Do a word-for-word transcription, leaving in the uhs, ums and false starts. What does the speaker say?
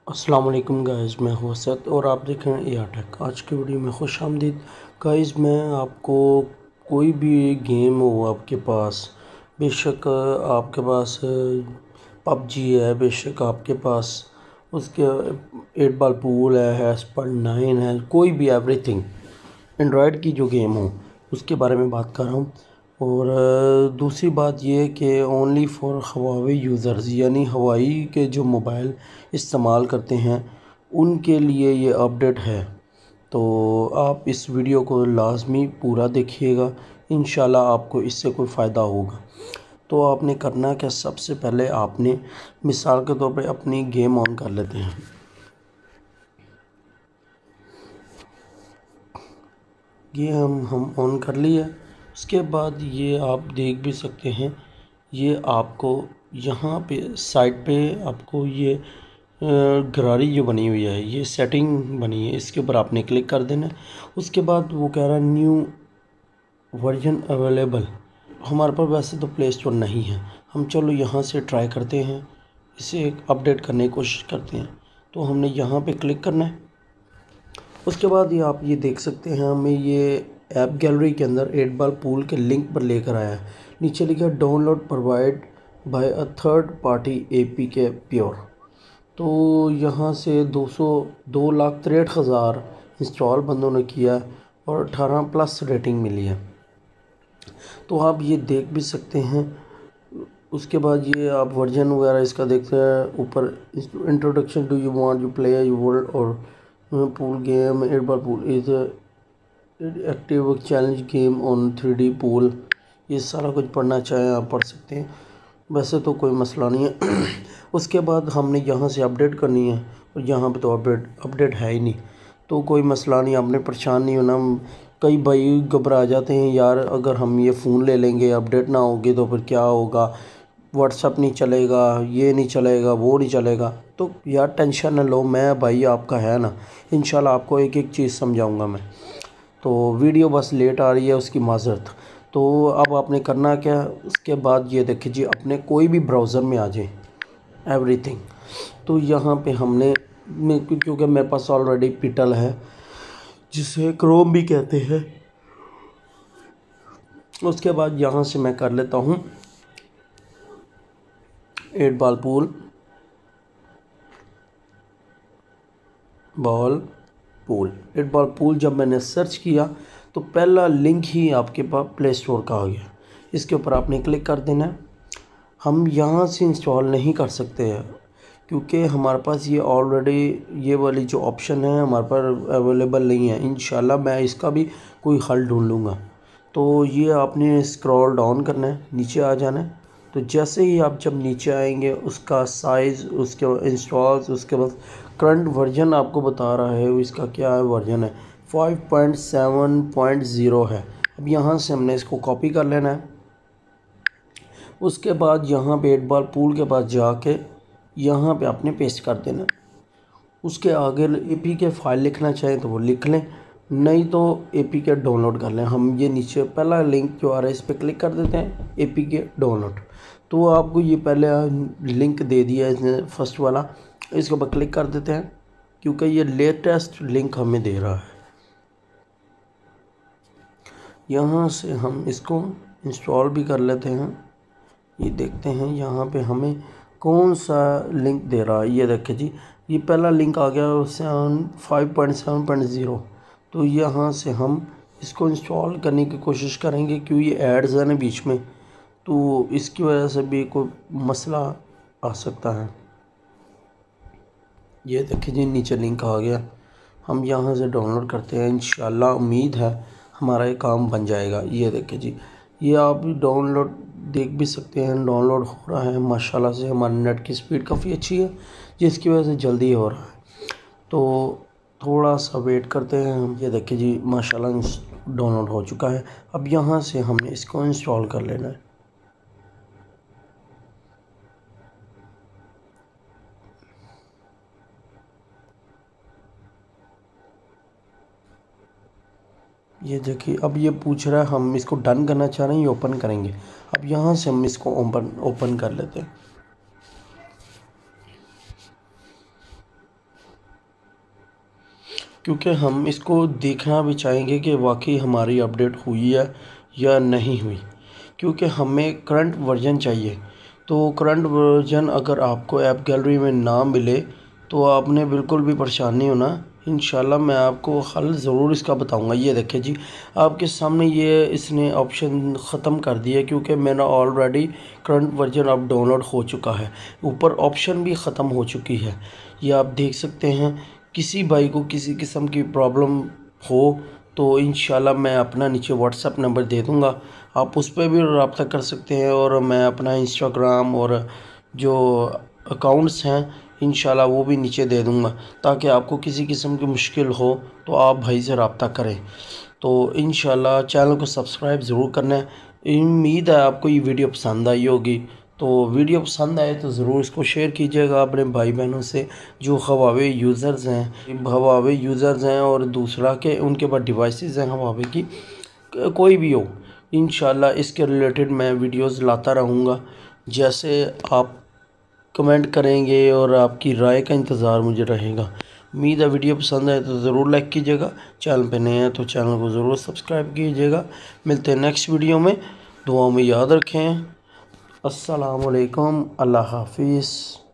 अस्सलाम वालेकुम गाइस, मैं हूं असद और आप देख रहे हैं ए आर टेक। आज की वीडियो में खुश आमदीद गाइस। मैं आपको कोई भी गेम हो आपके पास, बेशक आपके पास पबजी है, बेशक आपके पास उसके एट बॉल पूल है, हैस्पर नाइन है, कोई भी एवरीथिंग एंड्रॉयड की जो गेम हो उसके बारे में बात कर रहा हूँ। और दूसरी बात ये कि ओनली फॉर हवावी यूज़र्स, यानी हवाई के जो मोबाइल इस्तेमाल करते हैं उनके लिए ये अपडेट है। तो आप इस वीडियो को लाजमी पूरा देखिएगा, इंशाल्लाह आपको इससे कोई फ़ायदा होगा। तो आपने करना क्या, सबसे पहले आपने मिसाल के तौर पे अपनी गेम ऑन कर लेते हैं। ये हम हम ऑन कर लिए। उसके बाद ये आप देख भी सकते हैं, ये आपको यहाँ पे साइड पे आपको ये गरारी जो बनी हुई है, ये सेटिंग बनी है, इसके ऊपर आपने क्लिक कर देना है। उसके बाद वो कह रहा है न्यू वर्जन अवेलेबल। हमारे पास वैसे तो प्ले स्टोर नहीं है, हम चलो यहाँ से ट्राई करते हैं, इसे एक अपडेट करने की कोशिश करते हैं। तो हमने यहाँ पे क्लिक करना है। उसके बाद ये आप ये देख सकते हैं, हमें ये ऐप गैलरी के अंदर एट बॉल पूल के लिंक पर लेकर आया है। नीचे लिखा download provide by a third party APK pure. तो यहाँ से दो सौ दो लाख तिरसठ हज़ार इंस्टॉल बंदों ने किया और अठारह प्लस रेटिंग मिली है। तो आप ये देख भी सकते हैं। उसके बाद ये आप वर्जन वगैरह इसका देखते हैं ऊपर, introduction to you want you play you world और pool game eight ball pool is active challenge game on three D pool. ये सारा कुछ पढ़ना चाहें आप पढ़ सकते हैं, वैसे तो कोई मसला नहीं है। उसके बाद हमने यहाँ से अपडेट करनी है और यहाँ पे तो अपडेट अपडेट है ही नहीं, तो कोई मसला नहीं, आपने परेशान नहीं होना। कई भाई घबरा जाते हैं, यार अगर हम ये फ़ोन ले लेंगे अपडेट ना होगी तो फिर क्या होगा, व्हाट्सअप नहीं चलेगा, ये नहीं चलेगा, वो नहीं चलेगा। तो यार टेंशन न लो, मैं भाई आपका है ना, इंशाल्लाह आपको एक एक चीज़ समझाऊंगा मैं। तो वीडियो बस लेट आ रही है, उसकी माजरत। तो अब आपने करना क्या, उसके बाद ये देखिए जी, अपने कोई भी ब्राउज़र में आ जाए एवरीथिंग। तो यहाँ पे हमने, क्योंकि मेरे पास ऑलरेडी पिटल है जिसे क्रोम भी कहते हैं। उसके बाद यहाँ से मैं कर लेता हूँ eight ball pool ball pool eight ball pool जब मैंने सर्च किया तो पहला लिंक ही आपके पास प्ले स्टोर का आ गया। इसके ऊपर आपने क्लिक कर देना है। हम यहाँ से इंस्टॉल नहीं कर सकते हैं क्योंकि हमारे पास ये ऑलरेडी ये वाली जो ऑप्शन है हमारे पास अवेलेबल नहीं है। इंशाल्लाह मैं इसका भी कोई हल ढूंढ लूँगा। तो ये आपने स्क्रॉल डाउन करना है, नीचे आ जाना है। तो जैसे ही आप जब नीचे आएंगे उसका साइज़, उसके इंस्टॉल्स, उसके बाद करंट वर्जन आपको बता रहा है, इसका क्या है वर्जन है, five point seven point zero है। अब यहाँ से हमने इसको कॉपी कर लेना है। उसके बाद यहाँ पे एट बॉल पूल के पास जाके यहाँ पे आपने पेस्ट कर देना है। उसके आगे एपी के फाइल लिखना चाहें तो वो लिख लें, नहीं तो एपी के डाउनलोड कर लें। हम ये नीचे पहला लिंक जो आ रहा है इस पर क्लिक कर देते हैं, एपी के डाउनलोड। तो आपको ये पहले लिंक दे दिया है इसने, फर्स्ट वाला, इसके ऊपर क्लिक कर देते हैं क्योंकि ये लेटेस्ट लिंक हमें दे रहा है। यहाँ से हम इसको इंस्टॉल भी कर लेते हैं। ये देखते हैं यहाँ पे हमें कौन सा लिंक दे रहा है। ये देखिए जी, ये पहला लिंक आ गया seven five point seven point zero. तो यहाँ से हम इसको इंस्टॉल करने की कोशिश करेंगे क्योंकि ये एड्स है ना बीच में, तो इसकी वजह से भी कोई मसला आ सकता है। ये देखिए जी, नीचे लिंक आ गया, हम यहाँ से डाउनलोड करते हैं। इंशाल्लाह उम्मीद है हमारा ये काम बन जाएगा। ये देखिए जी, ये आप डाउनलोड देख भी सकते हैं, डाउनलोड हो रहा है माशाल्लाह से। हमारे नेट की स्पीड काफ़ी अच्छी है जिसकी वजह से जल्दी हो रहा है। तो थोड़ा सा वेट करते हैं हम। ये देखिए जी, माशाल्लाह डाउनलोड हो चुका है। अब यहाँ से हमने इसको इंस्टॉल कर लेना है। ये देखिए, अब ये पूछ रहा है, हम इसको डन करना चाह रहे हैं, ये ओपन करेंगे। अब यहाँ से हम इसको ओपन ओपन कर लेते हैं। क्योंकि हम इसको देखना भी चाहेंगे कि वाकई हमारी अपडेट हुई है या नहीं हुई, क्योंकि हमें करंट वर्जन चाहिए। तो करंट वर्जन अगर आपको ऐप गैलरी में ना मिले तो आपने बिल्कुल भी परेशान नहीं होना। इंशाल्लाह मैं आपको हल ज़रूर इसका बताऊंगा। ये देखिए जी, आपके सामने ये इसने ऑप्शन ख़त्म कर दिया क्योंकि मेरा ऑलरेडी करंट वर्जन अब डाउनलोड हो चुका है। ऊपर ऑप्शन भी ख़त्म हो चुकी है, ये आप देख सकते हैं। किसी भाई को किसी किस्म की प्रॉब्लम हो तो इंशाल्लाह मैं अपना नीचे व्हाट्सएप नंबर दे दूँगा, आप उस पर भी रब्ता कर सकते हैं। और मैं अपना इंस्टाग्राम और जो अकाउंट्स हैं इंशाल्लाह वो भी नीचे दे दूँगा, ताकि आपको किसी किस्म की मुश्किल हो तो आप भाई से रब्ता करें। तो इंशाल्लाह चैनल को सब्सक्राइब ज़रूर करना है। उम्मीद है आपको ये वीडियो पसंद आई होगी। तो वीडियो पसंद आए तो ज़रूर इसको शेयर कीजिएगा अपने भाई बहनों से जो हवावे यूज़र्स हैं हवावे यूज़र्स हैं और दूसरा के उनके पास डिवाइसेस हैं हवावे की, कोई भी हो। इंशाल्लाह इसके रिलेटेड मैं वीडियोस लाता रहूँगा। जैसे आप कमेंट करेंगे और आपकी राय का इंतज़ार मुझे रहेगा। उम्मीद है वीडियो पसंद आए तो ज़रूर लाइक कीजिएगा, चैनल पे नए हैं तो चैनल को ज़रूर सब्सक्राइब कीजिएगा। मिलते हैं नेक्स्ट वीडियो में, दुआ में याद रखें। अस्सलाम वालेकुम, अल्लाह हाफिज़।